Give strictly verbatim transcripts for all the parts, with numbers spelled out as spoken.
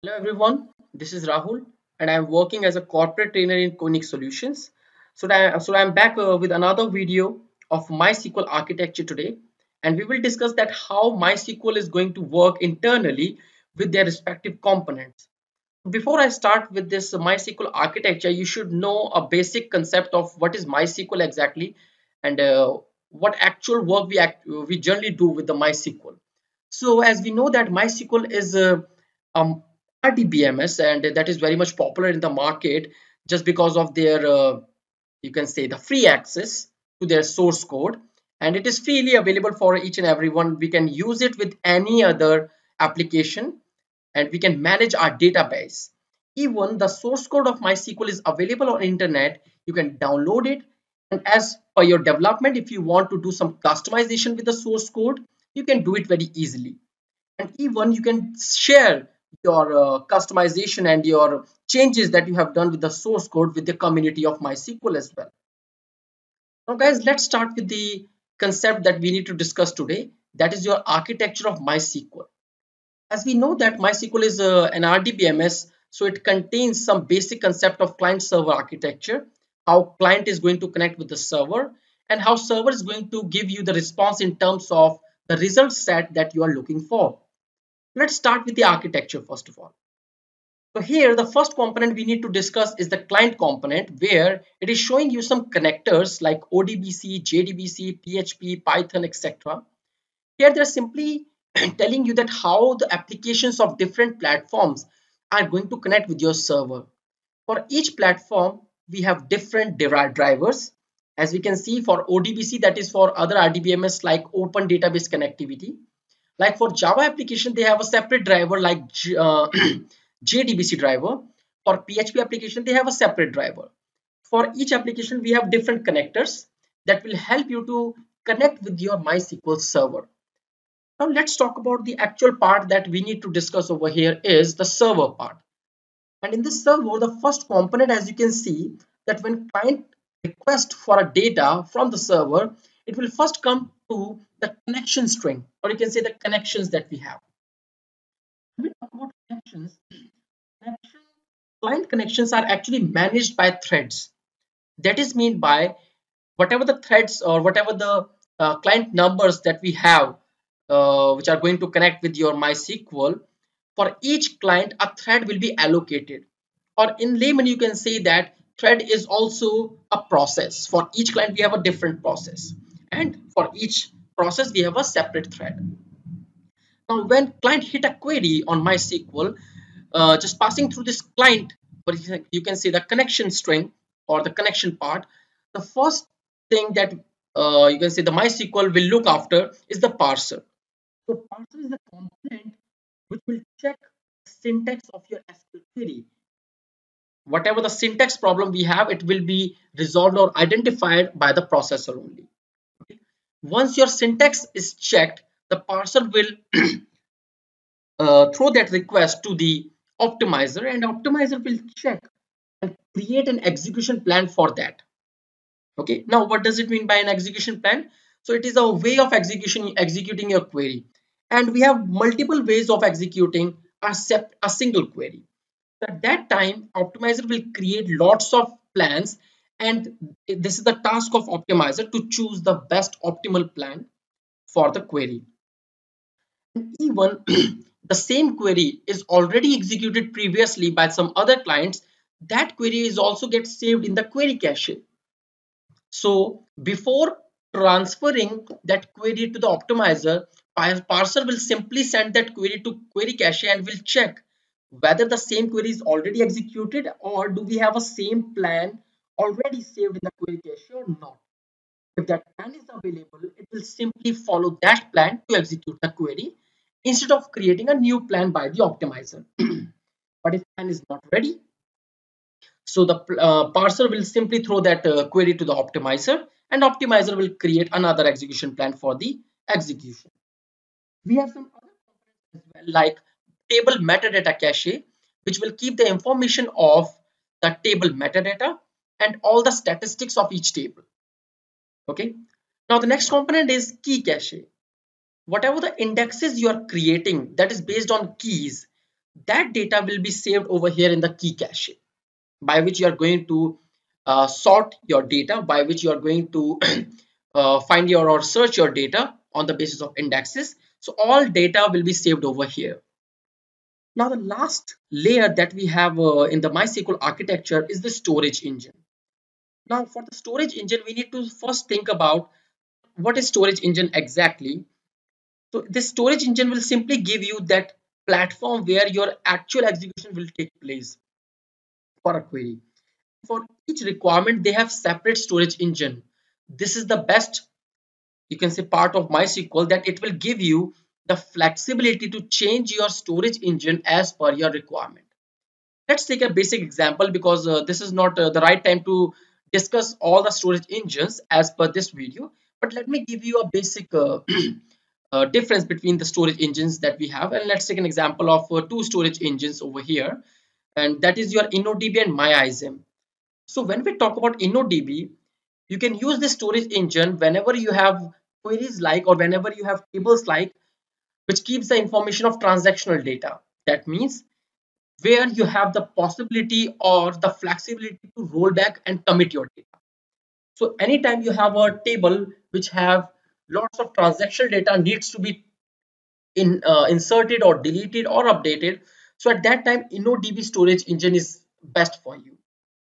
Hello everyone, this is Rahul and I am working as a corporate trainer in Koenig Solutions. So, that, so I'm back uh, with another video of MySQL architecture today, and we will discuss that how MySQL is going to work internally with their respective components. Before I start with this MySQL architecture, you should know a basic concept of what is MySQL exactly and uh, what actual work we act, we generally do with the MySQL. So as we know that MySQL is a um, R D B M S, and that is very much popular in the market just because of their uh, you can say the free access to their source code, and it is freely available for each and everyone. We can use it with any other application and we can manage our database. Even the source code of MySQL is available on internet. You can download it, and as per your development, if you want to do some customization with the source code, you can do it very easily. And even you can share your uh, customization and your changes that you have done with the source code with the community of MySQL as well. Now guys, let's start with the concept that we need to discuss today. That is your architecture of MySQL. As we know that MySQL is uh, an R D B M S, so it contains some basic concept of client server architecture, how client is going to connect with the server, and how server is going to give you the response in terms of the result set that you are looking for. Let's start with the architecture first of all. So here the first component we need to discuss is the client component, where it is showing you some connectors like O D B C, J D B C, P H P, Python, et cetera. Here they're simply telling you that how the applications of different platforms are going to connect with your server. For each platform, we have different drivers. As we can see for O D B C, that is for other R D B M S like Open Database Connectivity. Like for Java application, they have a separate driver like uh, J D B C driver. For P H P application, they have a separate driver. For each application, we have different connectors that will help you to connect with your MySQL server. Now let's talk about the actual part that we need to discuss over here is the server part. And in this server, the first component, as you can see, that when client request for a data from the server, it will first come to the connection string, or you can say the connections that we have. When we talk about connections, connection, client connections are actually managed by threads. That is mean by whatever the threads or whatever the uh, client numbers that we have, uh, which are going to connect with your MySQL, for each client a thread will be allocated, or in layman you can say that thread is also a process. For each client we have a different process, and for each process we have a separate thread. Now when client hit a query on MySQL, uh, just passing through this client, but you can say the connection string or the connection part, the first thing that uh, you can say the MySQL will look after is the parser. So parser is the component which will check the syntax of your S Q L query. Whatever the syntax problem we have, it will be resolved or identified by the processor only. Okay. Once your syntax is checked, the parser will uh, throw that request to the optimizer, and optimizer will check and create an execution plan for that. Okay, now what does it mean by an execution plan? So it is a way of execution executing your query, and we have multiple ways of executing a, sep- a single query. At that time, optimizer will create lots of plans, and this is the task of optimizer to choose the best optimal plan for the query. And even the same query is already executed previously by some other clients, that query is also gets saved in the query cache. So before transferring that query to the optimizer, parser will simply send that query to query cache and will check whether the same query is already executed, or do we have a same plan already saved in the query cache or not. If that plan is available, it will simply follow that plan to execute the query instead of creating a new plan by the optimizer. But if plan is not ready, so the uh, parser will simply throw that uh, query to the optimizer, and optimizer will create another execution plan for the execution. We have some other components as well, like table metadata cache, which will keep the information of the table metadata and all the statistics of each table. Okay. Now the next component is key cache. Whatever the indexes you are creating that is based on keys, that data will be saved over here in the key cache, by which you are going to uh, sort your data, by which you are going to uh, find your or search your data on the basis of indexes. So all data will be saved over here. Now the last layer that we have uh, in the MySQL architecture is the storage engine. Now for the storage engine, we need to first think about what is storage engine exactly. So this storage engine will simply give you that platform where your actual execution will take place for a query. For each requirement, they have separate storage engine. This is the best, you can say, part of MySQL, that it will give you the flexibility to change your storage engine as per your requirement. Let's take a basic example, because uh, this is not uh, the right time to discuss all the storage engines as per this video. But let me give you a basic uh, uh, difference between the storage engines that we have. And let's take an example of uh, two storage engines over here. And that is your InnoDB and MyISM. So when we talk about InnoDB, you can use this storage engine whenever you have queries like, or whenever you have tables like, which keeps the information of transactional data. That means where you have the possibility or the flexibility to roll back and commit your data. So anytime you have a table which have lots of transactional data needs to be in uh, inserted or deleted or updated, so at that time InnoDB storage engine is best for you.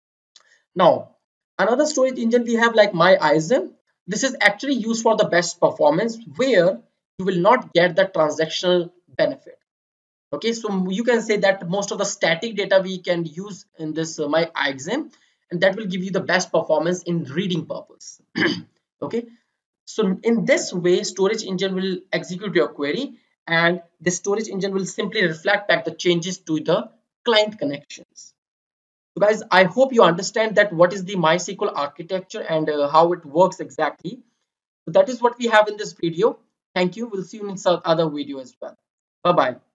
Now another storage engine we have like MyISM. This is actually used for the best performance, where you will not get the transactional benefit. Okay, so you can say that most of the static data we can use in this uh, MyISM, and that will give you the best performance in reading purpose. Okay, so in this way storage engine will execute your query, and the storage engine will simply reflect back the changes to the client connections. So guys, I hope you understand that what is the MySQL architecture and uh, how it works exactly. So that is what we have in this video. Thank you. We'll see you in some other video as well. Bye bye.